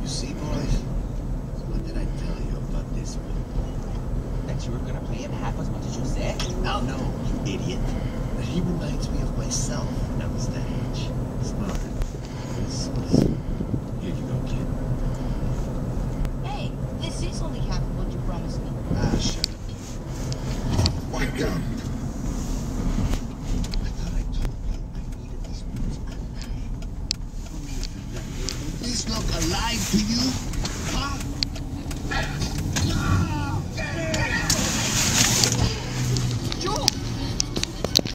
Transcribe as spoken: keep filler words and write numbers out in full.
You see, boys? What did I tell you about this one? That you were gonna play him half as much as you said? Oh, no, you idiot. But he reminds me of myself when I was that age. Smart. Useless. Here you go, kid. Hey, this is only half of what you promised me. Ah, shut up. Wind down. I thought I told you I needed these boots alive. Tell me if you got these look alive to you?